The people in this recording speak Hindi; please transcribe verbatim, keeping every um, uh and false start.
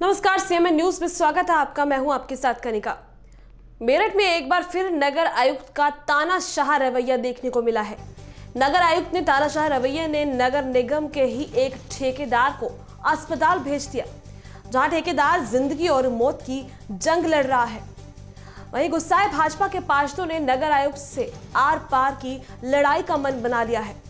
नमस्कार, सीएमएन न्यूज में स्वागत है आपका। मैं हूं आपके साथ कनिका। मेरठ में एक बार फिर नगर आयुक्त का तानाशाह रवैया देखने को मिला है। नगर आयुक्त ने तानाशाह रवैये ने नगर निगम के ही एक ठेकेदार को अस्पताल भेज दिया, जहां ठेकेदार जिंदगी और मौत की जंग लड़ रहा है। वहीं गुस्साए भाजपा के पार्षदों ने नगर आयुक्त से आर पार की लड़ाई का मन बना लिया है।